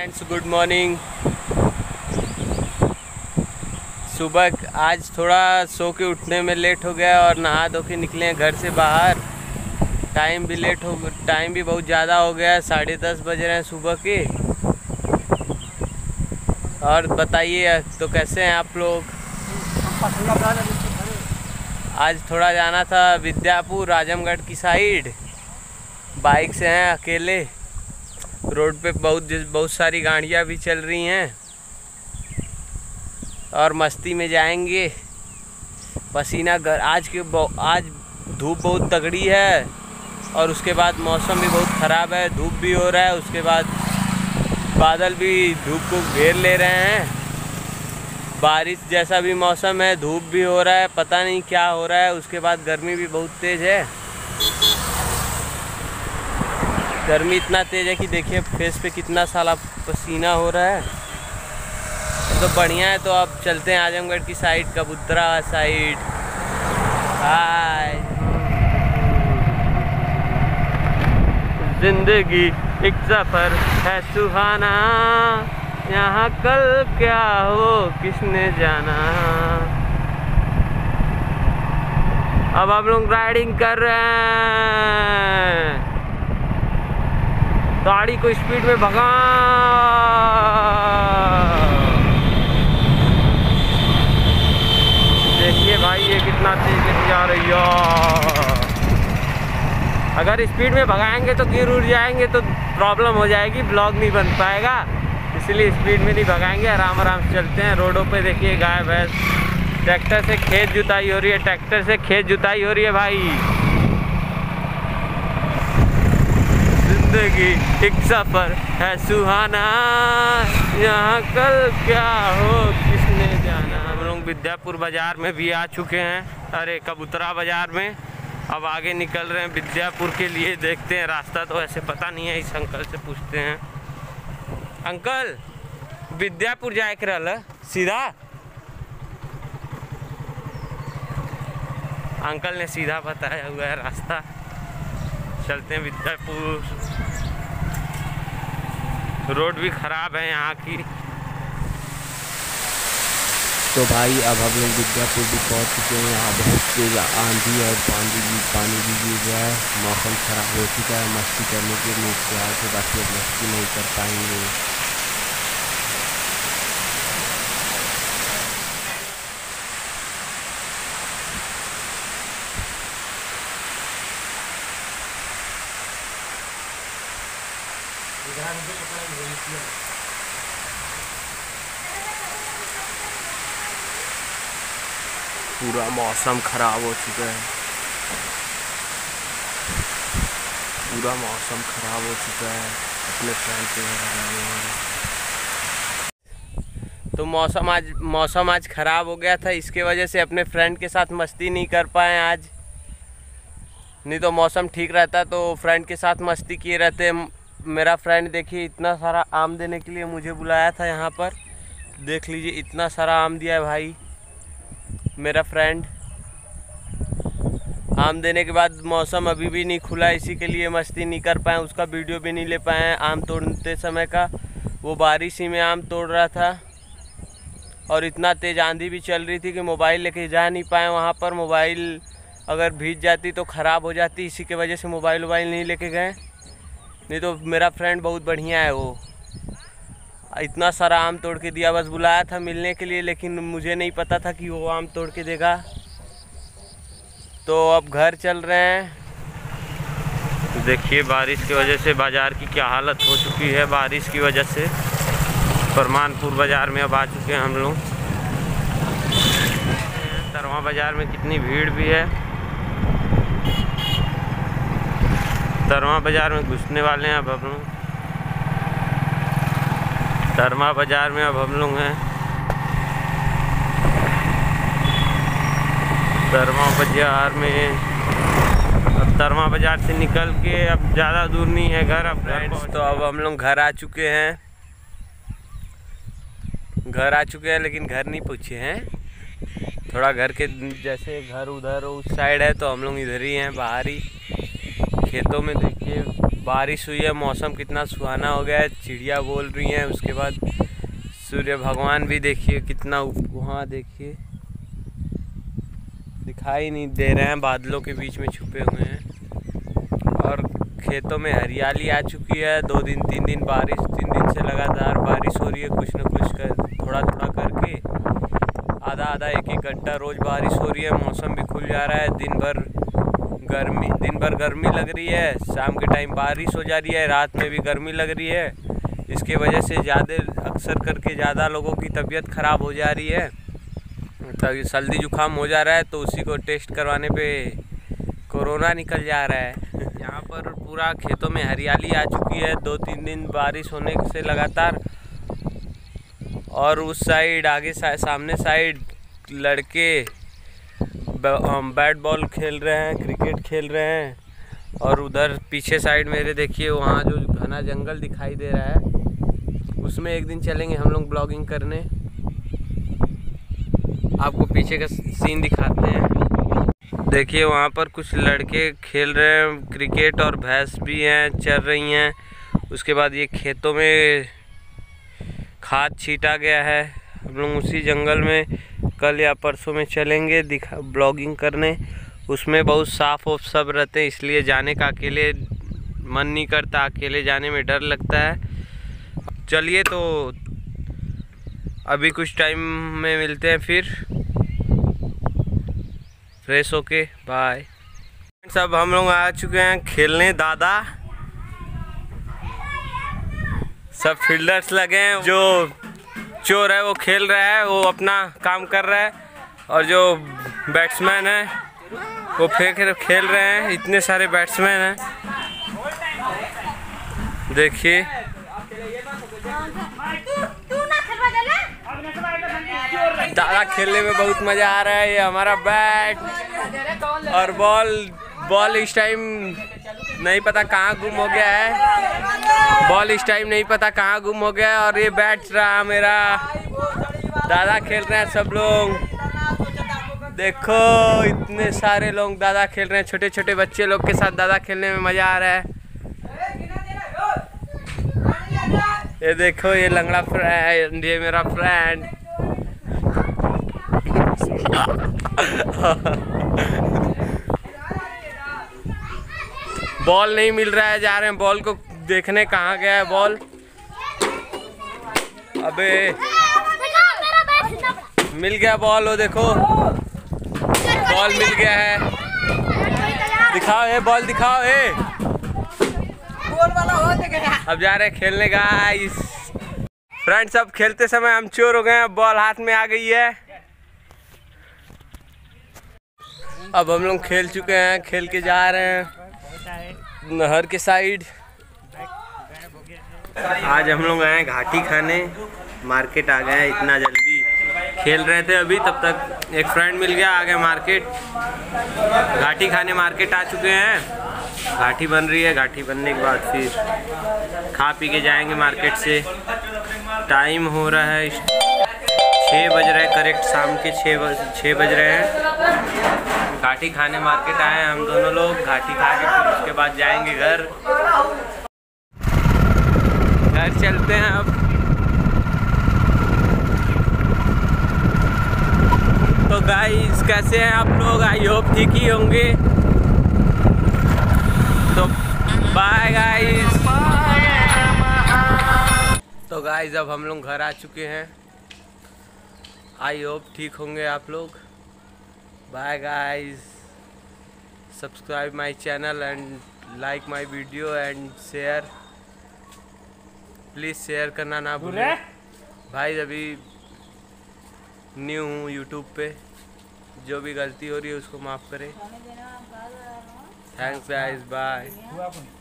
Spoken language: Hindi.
Friends, good morning. सुबह आज थोड़ा सो के उठने में लेट हो गया और नहा धो के निकले हैं घर से बाहर। टाइम भी बहुत ज़्यादा हो गया है, 10:30 बज रहे हैं सुबह के। और बताइए तो कैसे हैं आप लोग। आज थोड़ा जाना था विद्यापुर आजमगढ़ की साइड, बाइक से हैं अकेले। रोड पे बहुत सारी गाड़ियाँ भी चल रही हैं और मस्ती में जाएंगे। आज धूप बहुत तगड़ी है और उसके बाद मौसम भी बहुत ख़राब है। धूप भी हो रहा है, उसके बाद बादल भी धूप को घेर ले रहे हैं। बारिश जैसा भी मौसम है, धूप भी हो रहा है, पता नहीं क्या हो रहा है। उसके बाद गर्मी भी बहुत तेज़ है। गर्मी इतना तेज़ है कि देखिए फेस पे कितना सारा पसीना हो रहा है। तो बढ़िया है। तो अब चलते हैं आजमगढ़ की साइड, कबूतरा साइड। हाय, जिंदगी एक सफ़र है सुहाना, यहाँ कल क्या हो किसने जाना। अब हम लोग राइडिंग कर रहे हैं। गाड़ी को स्पीड में भगा। देखिए भाई, ये कितना तेज जा रही है। अगर स्पीड में भगाएंगे तो गिर उड़ जाएंगे तो प्रॉब्लम हो जाएगी, ब्लॉग नहीं बन पाएगा। इसलिए स्पीड में नहीं भगाएंगे, आराम आराम से चलते हैं। रोडों पे देखिए गाय भैंस, ट्रैक्टर से खेत जुताई हो रही है। ट्रैक्टर से खेत जुताई हो रही है भाई। जिंदगी एक सफ़र है सुहाना, यहाँ कल क्या हो किसने जाना। हम लोग विद्यापुर बाज़ार में भी आ चुके हैं। अरे कबूतरा बाज़ार में। अब आगे निकल रहे हैं विद्यापुर के लिए। देखते हैं, रास्ता तो ऐसे पता नहीं है। इस अंकल से पूछते हैं। अंकल, विद्यापुर जाए के रहल सीधा? अंकल ने सीधा बताया हुआ है रास्ता। चलते हैं विद्यापुर। रोड भी ख़राब है यहाँ की। तो भाई अब हम लोग विद्यापुर भी पहुँच चुके हैं। यहाँ बहुत तेज़ आंधी और पानी भी गिर रहा है। मौसम ख़राब हो चुका है। मस्ती करने के लिए तैयार थे, बाकी अब मस्ती नहीं कर पाएंगे। पूरा मौसम ख़राब हो चुका है। पूरा मौसम ख़राब हो चुका है। अपने फ्रेंड पे तो मौसम आज ख़राब हो गया था। इसके वजह से अपने फ्रेंड के साथ मस्ती नहीं कर पाए आज। नहीं तो मौसम ठीक रहता तो फ्रेंड के साथ मस्ती किए रहते। मेरा फ्रेंड देखिए इतना सारा आम देने के लिए मुझे बुलाया था यहाँ पर। देख लीजिए, इतना सारा आम दिया है भाई मेरा फ्रेंड। आम देने के बाद मौसम अभी भी नहीं खुला, इसी के लिए मस्ती नहीं कर पाए। उसका वीडियो भी नहीं ले पाए आम तोड़ते समय का। वो बारिश ही में आम तोड़ रहा था और इतना तेज़ आंधी भी चल रही थी कि मोबाइल लेके जा नहीं पाए वहाँ पर। मोबाइल अगर भीग जाती तो ख़राब हो जाती, इसी के वजह से मोबाइल नहीं लेके गए। नहीं तो मेरा फ्रेंड बहुत बढ़िया है। वो इतना सारा आम तोड़ के दिया। बस बुलाया था मिलने के लिए, लेकिन मुझे नहीं पता था कि वो आम तोड़ के देगा। तो अब घर चल रहे हैं। देखिए बारिश की वजह से बाज़ार की क्या हालत हो चुकी है। बारिश की वजह से परमानपुर बाज़ार में अब आ चुके हैं हम लोग। तरवा बाज़ार में कितनी भीड़ भी है। तरवा बाज़ार में घुसने वाले हैं अब हम लोग। तरवा बाज़ार में अब हम लोग हैं। तरवा बाज़ार में अब तरवा बाज़ार से निकल के अब ज़्यादा दूर नहीं है घर। अब फ्रेंड्स, तो अब हम लोग घर आ चुके हैं। लेकिन घर नहीं पहुँचे हैं। थोड़ा घर के जैसे घर उधर उस साइड है, तो हम लोग इधर ही हैं, बाहर ही खेतों में। देखिए बारिश हुई है, मौसम कितना सुहाना हो गया है, चिड़िया बोल रही हैं। उसके बाद सूर्य भगवान भी देखिए कितना वहाँ देखिए दिखाई नहीं दे रहे हैं, बादलों के बीच में छुपे हुए हैं। और खेतों में हरियाली आ चुकी है। 2 दिन 3 दिन बारिश, 3 दिन से लगातार बारिश हो रही है, कुछ न कुछ कर थोड़ा थोड़ा करके, आधा आधा 1-1 घंटा रोज़ बारिश हो रही है। मौसम भी खुल जा रहा है, दिन भर गर्मी लग रही है, शाम के टाइम बारिश हो जा रही है, रात में भी गर्मी लग रही है। इसके वजह से अक्सर करके ज़्यादा लोगों की तबीयत ख़राब हो जा रही है, तो सर्दी जुकाम हो जा रहा है। तो उसी को टेस्ट करवाने पे कोरोना निकल जा रहा है। यहाँ पर पूरा खेतों में हरियाली आ चुकी है 2-3 दिन बारिश होने से लगातार। और उस साइड आगे सामने साइड लड़के बैट बॉल खेल रहे हैं, क्रिकेट खेल रहे हैं। और उधर पीछे साइड मेरे देखिए, वहाँ जो घना जंगल दिखाई दे रहा है, उसमें एक दिन चलेंगे हम लोग ब्लॉगिंग करने। आपको पीछे का सीन दिखाते हैं। देखिए वहाँ पर कुछ लड़के खेल रहे हैं क्रिकेट, और भैंस भी हैं चर रही हैं। उसके बाद ये खेतों में खाद छीटा गया है। हम लोग उसी जंगल में कल या परसों में चलेंगे ब्लॉगिंग करने। उसमें बहुत साफ और सब रहते हैं, इसलिए जाने का अकेले मन नहीं करता, अकेले जाने में डर लगता है। चलिए तो अभी कुछ टाइम में मिलते हैं, फिर फ्रेश होके बाय। सब हम लोग आ चुके हैं खेलने। दादा सब फील्डर्स लगे हैं, जो चोर है वो खेल रहा है, वो अपना काम कर रहा है, और जो बैट्समैन है वो खेल रहे हैं। इतने सारे बैट्समैन हैं, देखिए। दादा खेलने में बहुत मज़ा आ रहा है। ये हमारा बैट और बॉल इस टाइम नहीं पता कहाँ गुम हो गया है। बॉल इस टाइम नहीं पता कहाँ गुम हो गया है। और ये बैट रहा मेरा। दादा खेल रहे हैं सब लोग, देखो इतने सारे लोग दादा खेल रहे हैं। छोटे छोटे बच्चे लोग के साथ दादा खेलने में मज़ा आ रहा है। ये देखो ये लंगड़ा फ्रेंड, ये मेरा फ्रेंड। बॉल नहीं मिल रहा है, जा रहे हैं बॉल को देखने, कहाँ गया है बॉल। अबे मिल गया बॉल, वो देखो बॉल मिल गया है। दिखाओ ये बॉल, दिखाओ ये। अब जा रहे हैं खेलने गाइस। फ्रेंड्स अब खेलते समय हम चोर हो गए हैं, बॉल हाथ में आ गई है। अब हम लोग खेल चुके हैं, खेल के जा रहे हैं नहर के साइड। आज हम लोग आए घाटी खाने, मार्केट आ गए हैं इतना जल्दी। खेल रहे थे अभी, तब तक एक फ्रेंड मिल गया, आ गए मार्केट। घाटी खाने मार्केट आ चुके हैं। घाटी बन रही है, घाटी बनने के बाद फिर खा पी के जाएंगे मार्केट से। टाइम हो रहा है 6 बज रहे हैं, करेक्ट शाम के 6 बज रहे हैं। घाटी खाने मार्केट आए हैं हम दोनों लोग। घाटी खा के फिर उसके बाद जाएंगे घर चलते हैं अब। तो गाइस कैसे हैं आप लोग? आई होप ठीक ही होंगे। तो बाय गाइस। तो गाइस अब हम लोग घर आ चुके हैं। आई होप ठीक होंगे आप लोग। Bye guys. Subscribe my channel and like my video and share. Please शेयर करना ना भूलें। भाई अभी न्यू हूँ यूट्यूब पे, जो भी गलती हो रही है उसको माफ़ करें। Thanks guys, bye.